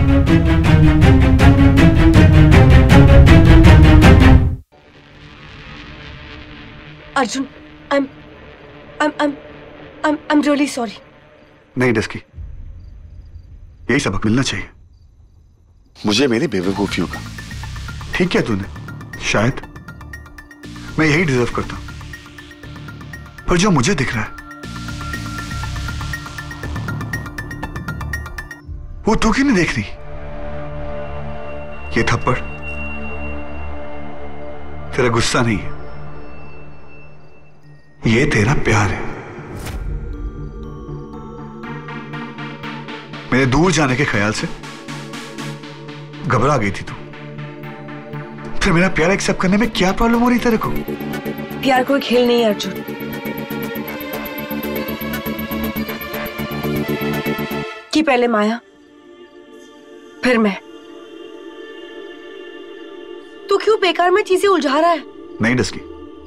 Arjun, I'm really sorry. नहीं dusky, यही सबक मिलना चाहिए मुझे मेरी बेवकूफियों का। ठीक किया तूने, शायद मैं यही डिजर्व करता हूं, पर जो मुझे दिख रहा है वो तू क्यों नहीं देख रही? ये थप्पड़ तेरा गुस्सा नहीं है, ये तेरा प्यार है। मेरे दूर जाने के ख्याल से घबरा गई थी तू, फिर मेरा प्यार एक्सेप्ट करने में क्या प्रॉब्लम हो रही तेरे को? प्यार कोई खेल नहीं है अर्जुन। कि पहले माया, फिर मैं। तू क्यों बेकार में चीजें उलझा रहा है? नहीं डस्की,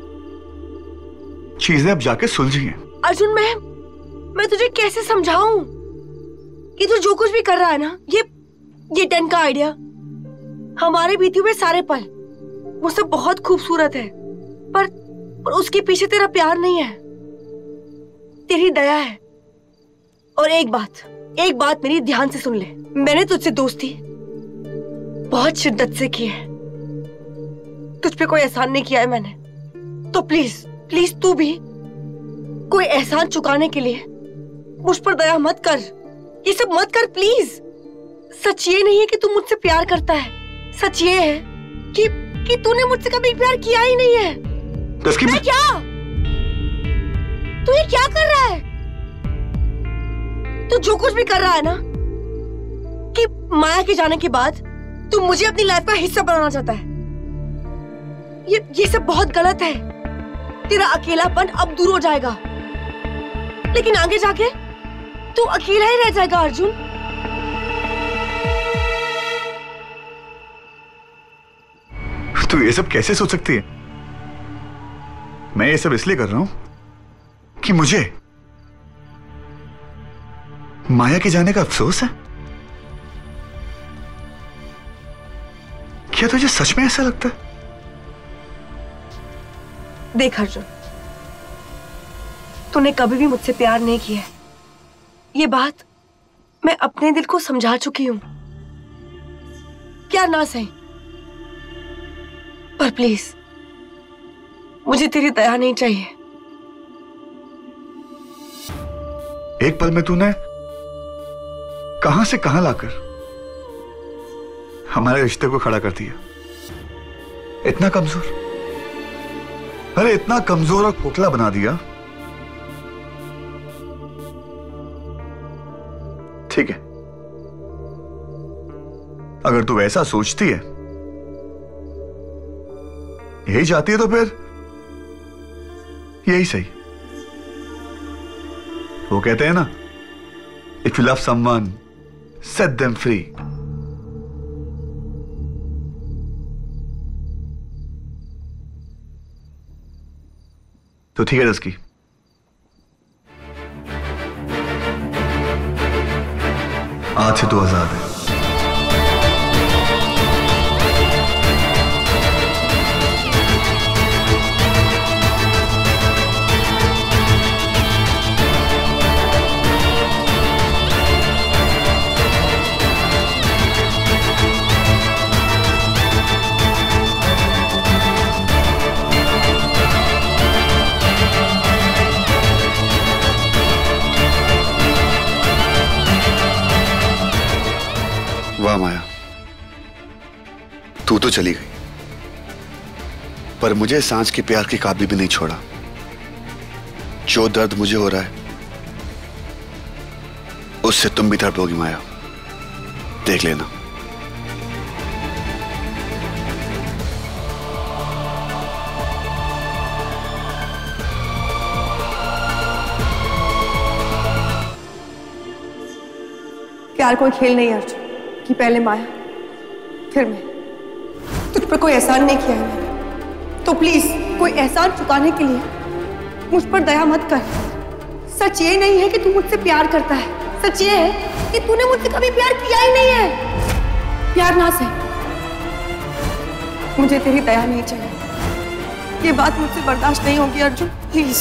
चीजें अब जाके सुलझी हैं। अर्जुन, मैं तुझे कैसे समझाऊं कि तू जो कुछ भी कर रहा है ना, ये टेन का आइडिया, हमारे बीते हुए सारे पल मुझसे बहुत खूबसूरत है, पर उसके पीछे तेरा प्यार नहीं है, तेरी दया है। और एक बात मेरी ध्यान से सुन ले, मैंने तुझसे दोस्ती बहुत शिद्दत से की है, तुझ पे कोई एहसान नहीं किया है मैंने, तो प्लीज तू भी कोई एहसान चुकाने के लिए मुझ पर दया मत कर, ये सब मत कर प्लीज। सच ये नहीं है कि तू मुझसे प्यार करता है, सच ये है कि तूने मुझसे कभी प्यार किया ही नहीं है। मैं क्या? तू ये क्या कर रहा है? तू जो कुछ भी कर रहा है ना, कि माया के जाने के बाद तू मुझे अपनी लाइफ का हिस्सा बनाना चाहता है, ये सब बहुत गलत है। तेरा अकेलापन अब दूर हो जाएगा, लेकिन आगे जाके तू अकेला ही रह जाएगा अर्जुन। तू ये सब कैसे सोच सकती है? मैं ये सब इसलिए कर रहा हूं कि मुझे माया के जाने का अफसोस है। क्या तुझे सच में ऐसा लगता है? देख अर्जुन, तूने कभी भी मुझसे प्यार नहीं किया है, ये बात मैं अपने दिल को समझा चुकी हूं। प्यार ना सही, पर प्लीज मुझे तेरी दया नहीं चाहिए। एक पल में तूने कहां से कहां लाकर हमारे रिश्ते को खड़ा कर दिया। इतना कमजोर, अरे इतना कमजोर और खोखला बना दिया। ठीक है, अगर तू ऐसा सोचती है, यही चाहती है, तो फिर यही सही। वो कहते हैं ना, if you love someone set them free. तो ठीक है रस्की, आज से तू आजाद है। वाह माया, तू तो चली गई, पर मुझे सांझ के प्यार के काबिल भी नहीं छोड़ा। जो दर्द मुझे हो रहा है, उससे तुम भी तड़पोगी माया, देख लेना। प्यार कोई खेल नहीं अर्जुन, कि पहले माया फिर मैं। तुझ पर कोई एहसान नहीं किया है मैंने, तो प्लीज कोई एहसान चुकाने के लिए मुझ पर दया मत कर। सच ये नहीं है कि तू मुझसे प्यार करता है, सच ये है कि तूने मुझसे कभी प्यार किया ही नहीं है। प्यार ना सही, मुझे तेरी दया नहीं चाहिए। ये बात मुझसे बर्दाश्त नहीं होगी अर्जुन, प्लीज।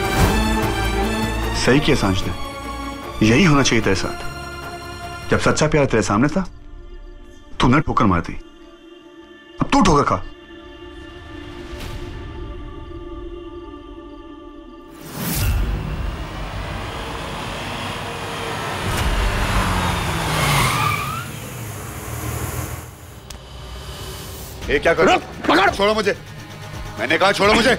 सही किया सांझ ने, यही होना चाहिए तेरे साथ। जब सच्चा प्यार तेरे सामने था तूने ठोकर मार दी, अब तू ठोकर खा। ये क्या कर रहा? पकड़! छोड़ो मुझे, मैंने कहा छोड़ो मुझे।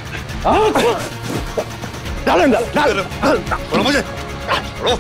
डाल डाल डाल, छोड़ो मुझे, छोड़ो।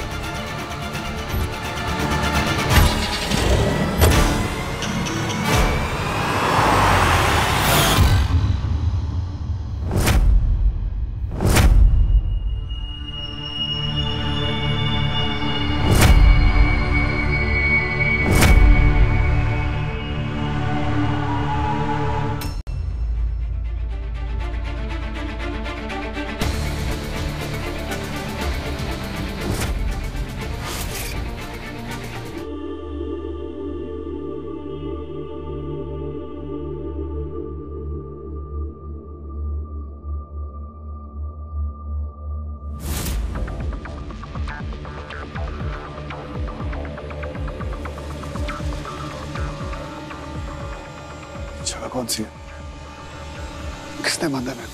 जगह कौन सी है? किसने बांधा है?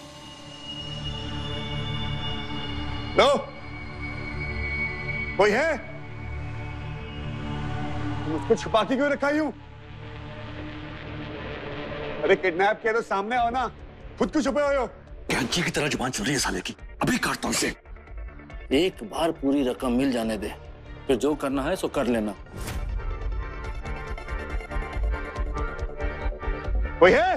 लो, कोई है? मुझको छुपा के क्यों रखा यूं? अरे किडनैप किया तो सामने आओ ना, खुद क्यों छुपे हुए हो? कैंची की तरह जुबान चल रही है साले की, अभी काटता हूं इसे। एक बार पूरी रकम मिल जाने दे, फिर जो करना है सो कर लेना। कोई है?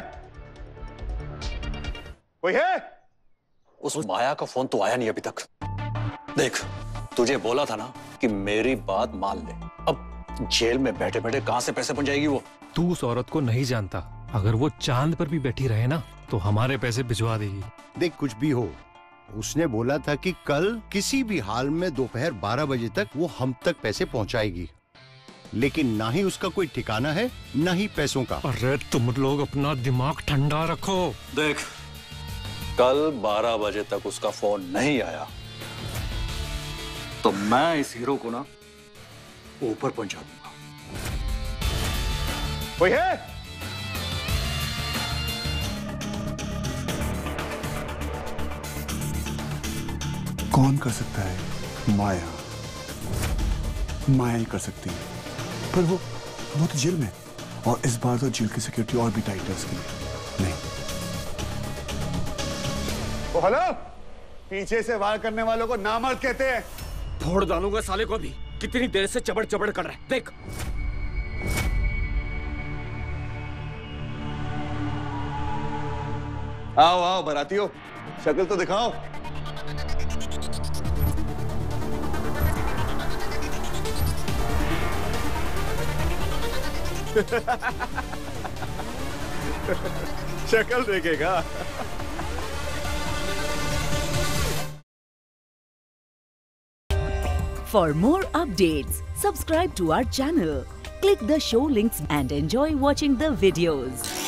कोई है? उस माया का फोन तो आया नहीं अभी तक। देख, तुझे बोला था ना कि मेरी बात मान ले। अब जेल में बैठे बैठे कहां से पैसे पहुंचाएगी वो? तू उस औरत को नहीं जानता, अगर वो चांद पर भी बैठी रहे ना तो हमारे पैसे भिजवा देगी। देख, कुछ भी हो, उसने बोला था कि कल किसी भी हाल में दोपहर 12 बजे तक वो हम तक पैसे पहुंचाएगी, लेकिन ना ही उसका कोई ठिकाना है ना ही पैसों का। अरे तुम लोग अपना दिमाग ठंडा रखो। देख, कल 12 बजे तक उसका फोन नहीं आया तो मैं इस हीरो को ना ऊपर पहुंचा दूंगा। कोई है? कौन कर सकता है? माया। माया ही कर सकती है, पर वो तो जेल में, और इस बार तो जेल की सिक्योरिटी और भी टाइट है उसके लिए। नहीं। ओ हेलो, पीछे से वार करने वालों को नामर्द कहते हैं। फोड़ डालूंगा साले को भी। कितनी देर से चबड़ चबड़ कर रहा है, देख। आओ आओ बारातियों, शक्ल तो दिखाओ। शक्ल देखेगा। For more updates, subscribe to our channel, click the show links and enjoy watching the videos.